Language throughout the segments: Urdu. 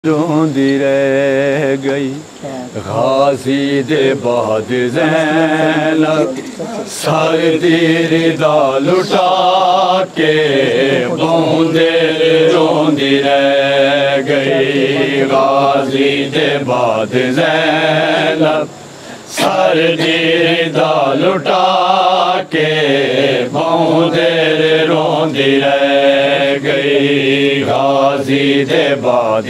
روندی رہ گئی غازی دے بعد زینب سردی رضا لٹا کے بوندے روندی رہ گئی غازی دے بعد زینب سردی رضا لٹا کے بوندے روندی رہ گئی غازی دے بعد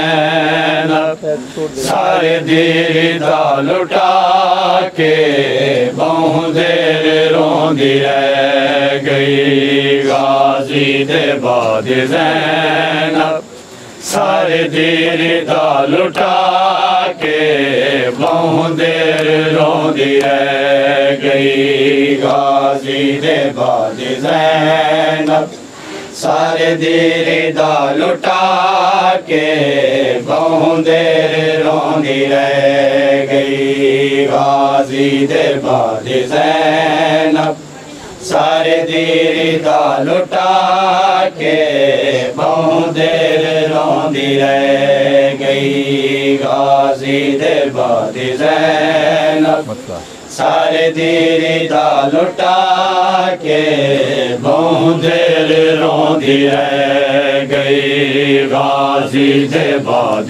زینب سردی رضا لٹا کے بوندے روندی رہ گئی غازی دے بعد زینب سردی رضا لٹا کے بوندے روندی رہ گئی غازی دے بعد زینب سردی رضا لٹا کے بوندے روندی رہ گئی غازی دے بعد زینب سردی رضا لٹا کے بوندے روندی رہ گئی غازی دے بعد زینب سردی رضا لٹا کے بوندے روندی رہ گئی غازی دے بعد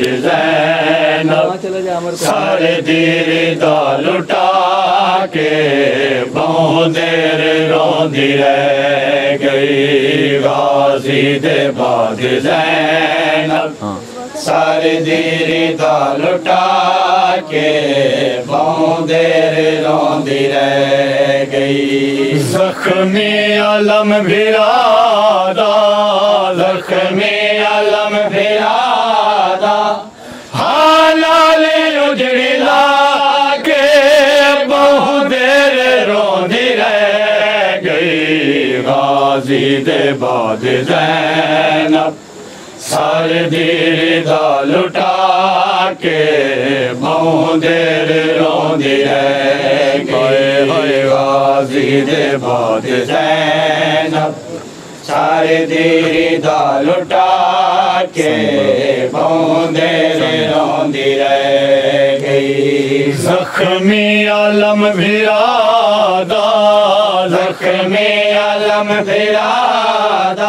زینب سردی رضا لٹا کے بوندے روندی رہ گئی غازی دے بعد زینب سردی رضا لٹا کے بوندے روندی رہ گئی زخمی علم بھرادا زخمی علم بھرادا حالال اجڑی لا کے بوندے روندی رہ گئی غازی دے بعد زینب سردی رضا لٹا کے بوندے روندی رہ گئی غازی دے بعد زینب سردی رضا لٹا کے بوندے روندی رہ گئی زخمی علم بھرادا زخمی علم بھرادا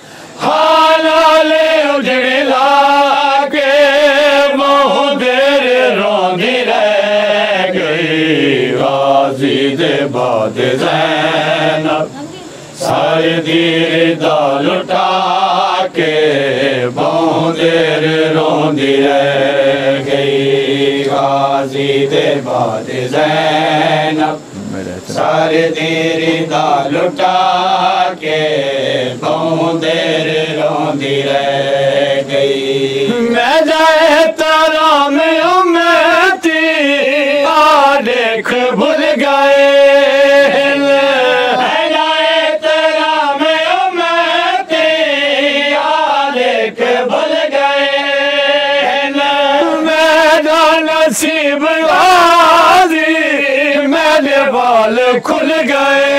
حالال اجڑی لا کے بوندے روندی رہ گئی غازی دے بعد زینب سردی رضا لٹا کے بوندے روندی رہ گئی غازی دے بعد زینب سردی رضا لٹا کے بوندے روندی رہ گئی میں جائے ترا میں امیتی آلیکھ بھول گئے میں جائے ترا میں امیتی آلیکھ بھول گئے میرا نصیب غازی میرے بال کھل گئے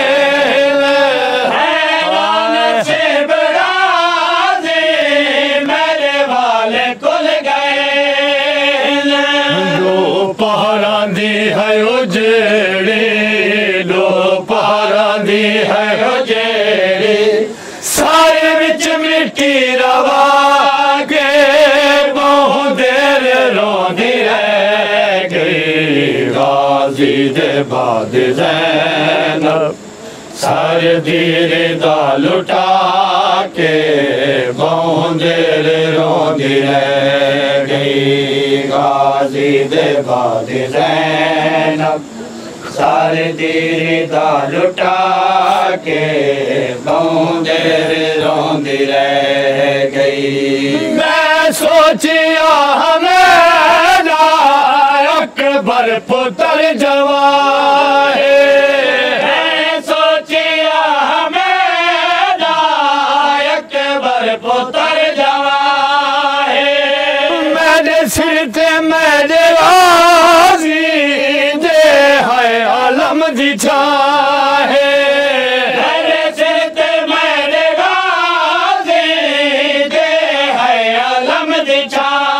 میرا نصیب غازی میرے بال کھل گئے لو پہراں دی ہے اجڑی لو پہراں دی ہے اجڑی سارے وچ مٹی روا کے بوندے روندی رہ گئی غازی دے بعد زینب سردی رضا لٹا کے بوندے روندی رہ گئی غازی دے بعد زینب سردی رضا لٹا کے بوندے روندی رہ گئی میں سوچیا ہمیرا اکبر پتر جوان ہے میں سوچیا ہمیرا اکبر پتر جوان ہے میرے سر تے میرے غازی دے ہے علم دی چھاں ہے میرے سر تے میرے غازی دے ہے علم دی چھاں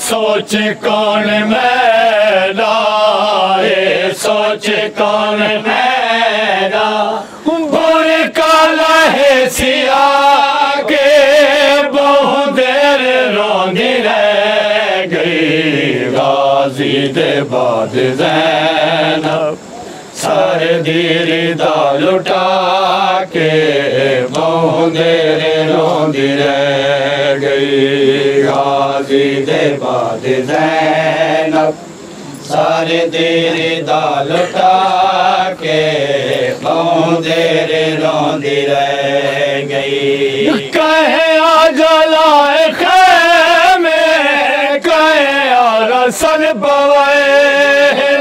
سوچ کون میرا سوچ کون میرا بر کالا ہے سیاہ کے بہت دیر روندی رہ گئی غازی دے بعد زینب سر دیر دا لٹا کے بہت دیر روندی رہ گئی غازی دے بعد زینب سر دیر دا لٹا کے بہت دیر روندی رہ گئی کہے آ جلائے خیمے کہے آ رسل بوائل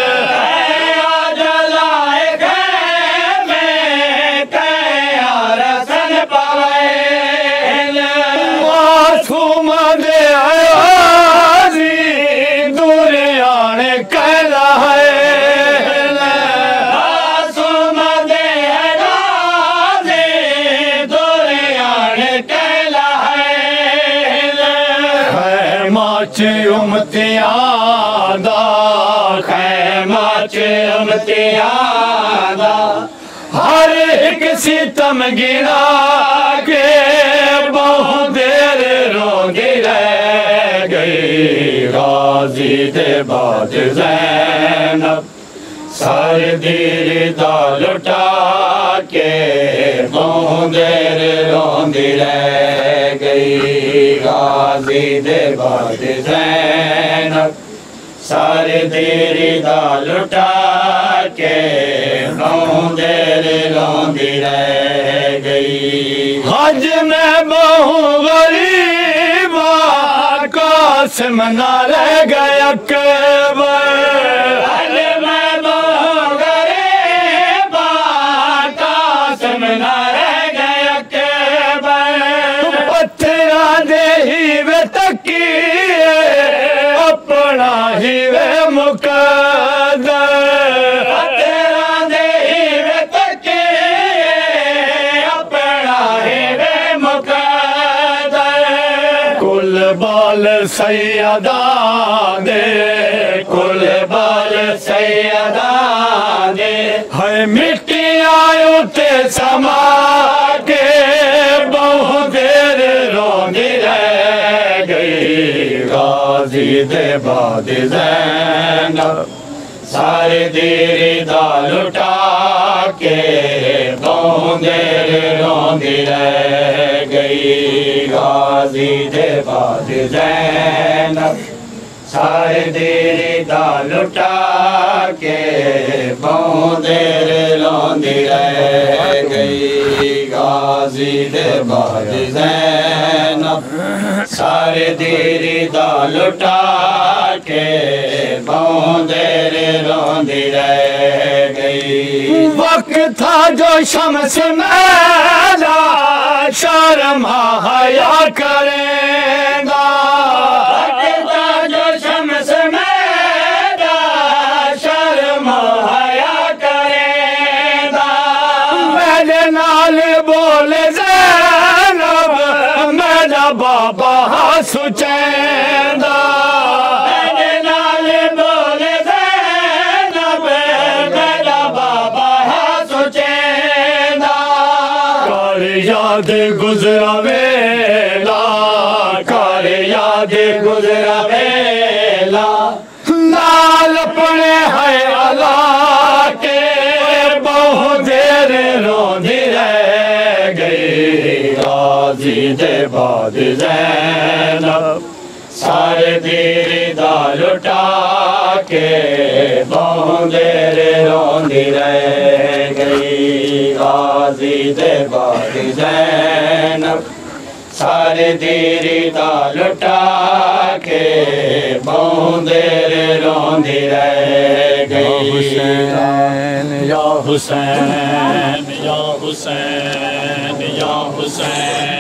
امتیاں دا خیمہ امتیاں دا ہر ایک ستم گرا کے بہت دیر روندی رہ گئی غازی دے بعد زینب سر دیر دا لٹا کے بہت دیر روندی رہ گئی غازی دے بعد زینب سر دیر دا لٹا کے بہت دیر روندی رہ گئی حج میں بہو غریب قاسم نہ رہ گیا اکبر حج میں بہو غریب قاسم نہ رہ گیا اکبر پتھرہ دے ہی وے تکیے اپنا ہی وے مقدر پتھرہ دے ہی وے تکیے اپنا ہی وے مقدر کل بال سیدہ دے کل بال سیدہ دے ہے مٹی آئیو تے سما کے بہت دیر روندی رہ گئی غازی دے بعد زینب سر دیر دا لٹا کے بہت دیر روندی رہ گئی غازی دے بعد زینب سر دیر دا لٹا کے بہت دیر روندی رہ گئی غازی دے بعد زینب سر دیر دا لٹا کے بہت دیر روندی رہ گئی وقت تھا جو شمس میلا شرم حیا کریں گا وقت تھا جو شمس میلا شرم حیا کریں گا میرے نال بول زینب میرا بابا سچیندہ میرے نال بول زینب میرا بابا سچیندہ کر یاد گزرا ویلا کر یاد گزرا ویلا نال اپنے ہے اللہ کے بہت دیر روندی رہ گئی غازی دے بعد زینب سر دیر دا لٹا کے بہت دیر روندی رہ گئی غازی دے بعد زینب سر دیر دا لٹا کے بہت دیر روندی رہ گئی یا حسین یا حسین یا حسین